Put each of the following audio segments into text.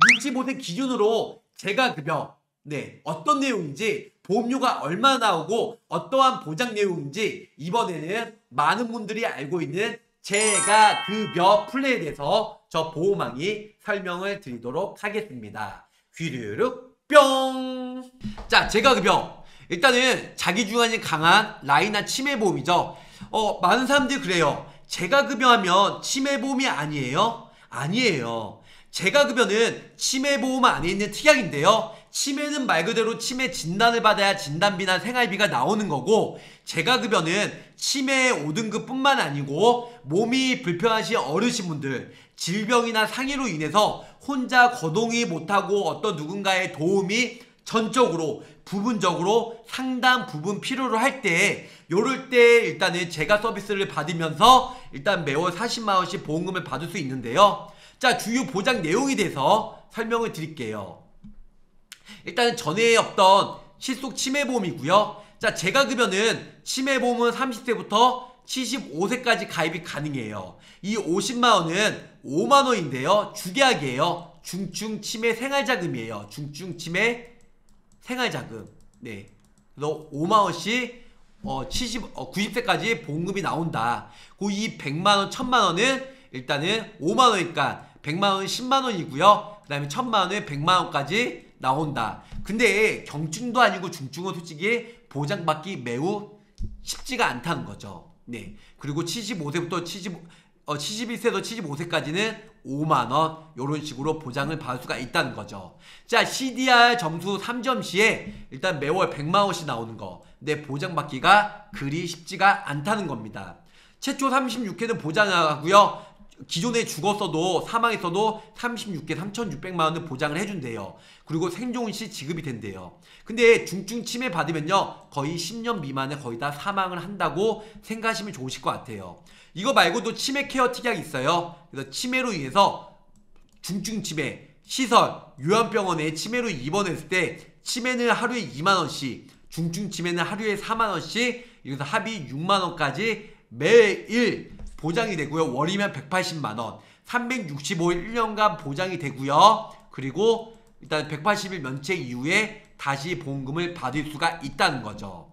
65세 기준으로 재가급여 어떤 내용인지 보험료가 얼마나 나오고 어떠한 보장 내용인지 이번에는 많은 분들이 알고 있는 재가급여 플랜에 대해서 저 보호망이 설명을 드리도록 하겠습니다. 귀르륵 뿅! 자, 재가급여 일단은 자기중간이 강한 라인한 치매보험이죠. 많은 사람들이 그래요. 재가급여 하면 치매보험이 아니에요? 아니에요. 재가급여는 치매보험 안에 있는 특약인데요. 치매는 말 그대로 치매 진단을 받아야 진단비나 생활비가 나오는 거고, 재가급여는 치매 5등급 뿐만 아니고 몸이 불편하신 어르신분들, 질병이나 상해로 인해서 혼자 거동이 못하고 어떤 누군가의 도움이 전적으로 부분적으로 상당 부분 필요로 할 때, 요럴 때 일단은 재가 서비스를 받으면서 일단 매월 40만원씩 보험금을 받을 수 있는데요. 자, 주요 보장 내용에 대해서 설명을 드릴게요. 일단은 전에 없던 실속 치매보험이고요. 자, 재가급여는 치매보험은 30세부터 75세까지 가입이 가능해요. 이 50만원은 5만원인데요. 주계약이에요. 중증치매 생활자금이에요. 중증치매 생활자금. 네. 그래서 5만원씩 90세까지 보험금이 나온다. 그 이 100만원, 1000만원은 일단은 5만원이니까 100만원은 10만원이고요. 그 다음에 1000만원은 100만원까지 나온다. 근데 경증도 아니고 중증은 솔직히 보장받기 매우 쉽지가 않다는 거죠. 네. 그리고 75세부터 71세에서 75세까지는 5만원 요런 식으로 보장을 받을 수가 있다는 거죠. 자, CDR 점수 3점 시에 일단 매월 100만원씩 나오는 거. 근데 보장받기가 그리 쉽지가 않다는 겁니다. 최초 36회는 보장하고요. 기존에 죽었어도 사망했어도 36개 3,600만원을 보장을 해준대요. 그리고 생존시 지급이 된대요. 근데 중증 치매 받으면요 거의 10년 미만에 거의 다 사망을 한다고 생각하시면 좋으실 것 같아요. 이거 말고도 치매 케어 특약이 있어요. 그래서 치매로 인해서 중증 치매 시설 요양병원에 치매로 입원했을 때 치매는 하루에 2만원씩, 중증 치매는 하루에 4만원씩, 여기서 합의 6만원까지 매일 보장이 되고요. 월이면 180만원, 365일 1년간 보장이 되고요. 그리고 일단 180일 면책 이후에 다시 보험금을 받을 수가 있다는 거죠.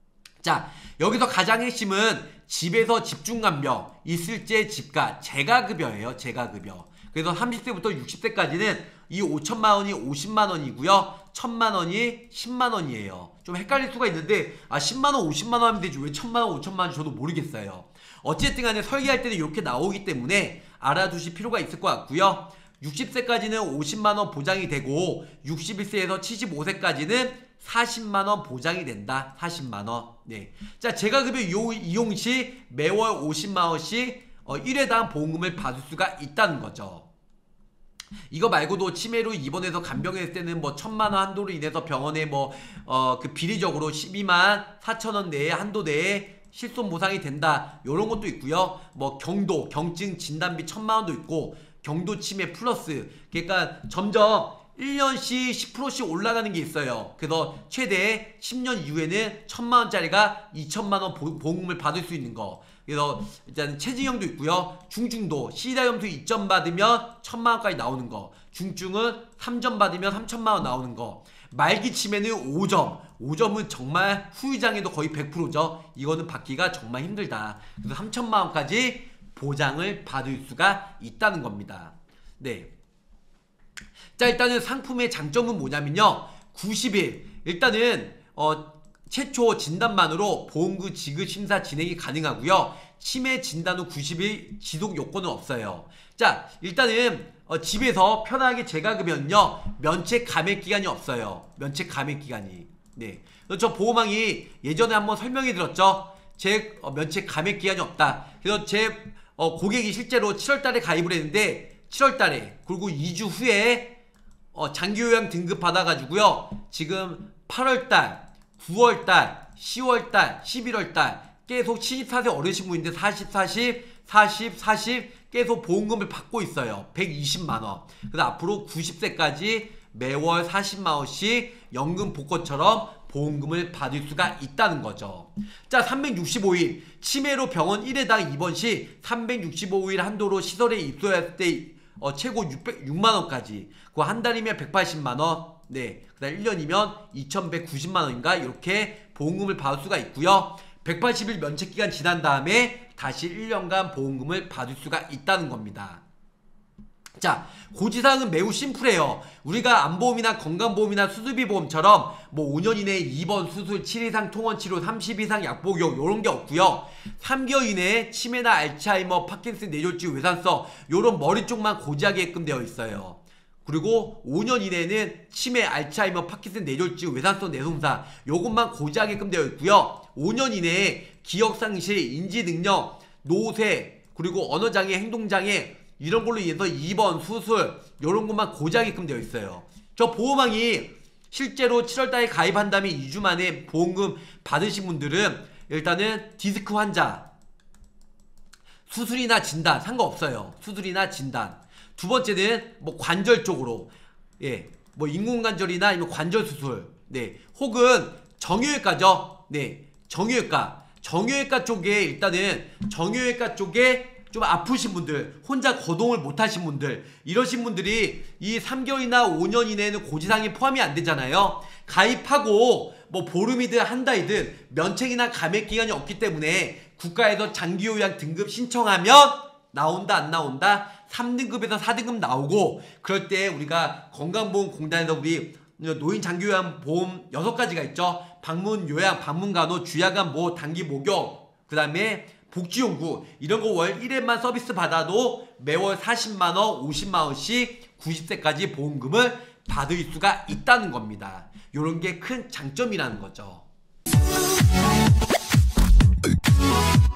자, 여기서 가장 핵심은 집에서 집중간병 있을 때 집가 재가급여예요. 재가급여. 그래서 30세부터 60세까지는 이 5천만원이 50만원이고요 1000만원이 10만원이에요 좀 헷갈릴 수가 있는데 10만원 50만원 하면 되지 왜 1000만원 5천만원 저도 모르겠어요. 어쨌든 간에 설계할 때는 이렇게 나오기 때문에 알아두실 필요가 있을 것 같고요. 60세까지는 50만원 보장이 되고 61세에서 75세까지는 40만원 보장이 된다. 40만원. 네. 자, 재가급여 이용 시 매월 50만원씩 1회당 보험금을 받을 수가 있다는 거죠. 이거 말고도 치매로 입원해서 간병했을 때는 뭐 1000만원 한도로 인해서 병원에 그 비리적으로 12만 4천원 내에 한도 내에 실손 보상이 된다. 요런 것도 있고요. 뭐 경증 진단비 1000만원도 있고 경도 치매 플러스. 그러니까 점점 1년씩 10%씩 올라가는 게 있어요. 그래서 최대 10년 이후에는 1000만원짜리가 2000만원 보험금을 받을 수 있는 거. 그래서 일단 체증형도 있고요. 중증도 CDR 점수 2점 받으면 1000만원까지 나오는 거. 중증은 3점 받으면 3000만원 나오는 거. 말기 치매는 5점. 5점은 정말 후유장애도 거의 100%죠. 이거는 받기가 정말 힘들다. 그래서 3000만원까지 보장을 받을 수가 있다는 겁니다. 네. 자, 일단은 상품의 장점은 뭐냐면요. 90일. 일단은 최초 진단만으로 보험금 지급 심사 진행이 가능하고요. 치매 진단 후 90일 지속 요건은 없어요. 자, 일단은 집에서 편하게 재가급여는요. 면책 감액 기간이 없어요. 면책 감액 기간이. 네. 저 보호망이 예전에 한번 설명해 드렸죠. 제 면책 감액 기간이 없다. 그래서 제 고객이 실제로 7월달에 가입을 했는데 7월달에 그리고 2주 후에 장기요양 등급 받아가지고요. 지금 8월달, 9월달, 10월달, 11월달 계속 74세 어르신분인데 40, 40, 40, 40 계속 보험금을 받고 있어요. 120만원. 그래서 앞으로 90세까지 매월 40만원씩 연금 복권처럼 보험금을 받을 수가 있다는 거죠. 자, 365일 치매로 병원 1회당 입원 시 365일 한도로 시설에 입소했을 때 최고 6만원까지. 그 한 달이면 180만원. 네. 그 다음 1년이면 2190만원인가? 이렇게 보험금을 받을 수가 있고요. 180일 면책기간 지난 다음에 다시 1년간 보험금을 받을 수가 있다는 겁니다. 자, 고지사항은 매우 심플해요. 우리가 안보험이나 건강보험이나 수술비 보험처럼 뭐 5년 이내에 입원, 수술, 7일 이상 통원치료, 30일 이상 약복용 요런 게 없고요. 3개월 이내에 치매나 알츠하이머, 파킨슨, 뇌졸중, 외상성 요런 머리 쪽만 고지하게끔 되어 있어요. 그리고 5년 이내에는 치매, 알츠하이머, 파킨슨, 뇌졸중, 외상성 뇌손상 요것만 고지하게끔 되어 있고요. 5년 이내에 기억상실, 인지능력, 노쇠, 그리고 언어장애, 행동장애 이런 걸로 인해서 입원, 수술 이런 것만 고지하게끔 되어 있어요. 저 보험왕이 실제로 7월달에 가입한 다음에 2주 만에 보험금 받으신 분들은 일단은 디스크 환자, 수술이나 진단 상관없어요. 수술이나 진단. 두 번째는 뭐 관절 쪽으로, 예, 뭐 인공관절이나 아니면 관절 수술, 네, 혹은 정형외과죠. 네, 정형외과 쪽에 일단은 정형외과 쪽에 좀 아프신 분들, 혼자 거동을 못하신 분들, 이러신 분들이 이 3개월이나 5년 이내에는 고지사항이 포함이 안 되잖아요. 가입하고 뭐 보름이든 한 달이든 면책이나 감액기간이 없기 때문에 국가에서 장기요양 등급 신청하면 나온다 안 나온다? 3등급에서 4등급 나오고, 그럴 때 우리가 건강보험공단에서 우리 노인 장기요양 보험 6가지가 있죠. 방문 요양, 방문 간호, 주야간 모, 단기 목욕, 그 다음에 복지용구 이런 거 월 1회만 서비스 받아도 매월 40만원, 50만원씩 90세까지 보험금을 받을 수가 있다는 겁니다. 요런 게 큰 장점이라는 거죠.